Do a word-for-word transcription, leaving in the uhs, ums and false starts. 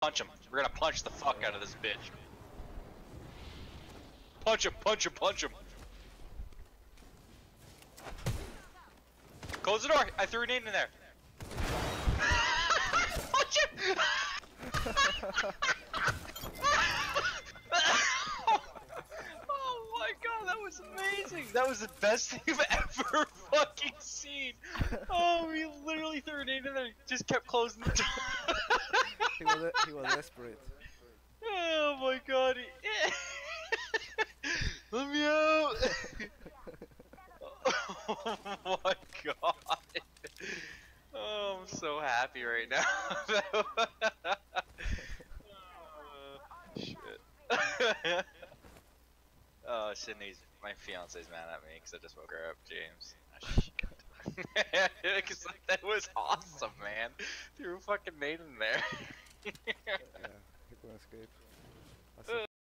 Punch him. We're gonna punch the fuck out of this bitch. Punch him, punch him, punch him. Close the door. I threw a nade in there. Punch him! Oh my god, that was amazing. That was the best thing I've ever fucking seen. Oh, he literally threw a nade in there. Just kept closing the door. he was he was desperate. Oh my god. He... Let me out. Oh my god. Oh, I'm so happy right now. uh, shit. Oh, Sydney's, my fiance's mad at me because I just woke her up, James. Oh, shit. Cause that was awesome, man. Threw a fucking nade in there. Yeah, he couldn't escape.